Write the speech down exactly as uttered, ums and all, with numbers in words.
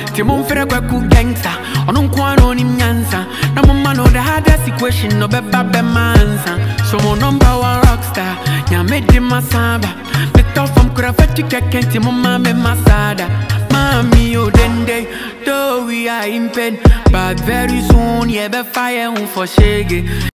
Timon Ferraku gangster, on Unquano in Yansa. No man know the hardest equation, no beba mansa. So mon number one rockstar, ya made him masaba. Me talk from Kurafati can't mama me masada. Mami o dende, though we are in pain, but very soon yeah be fire for shaggy.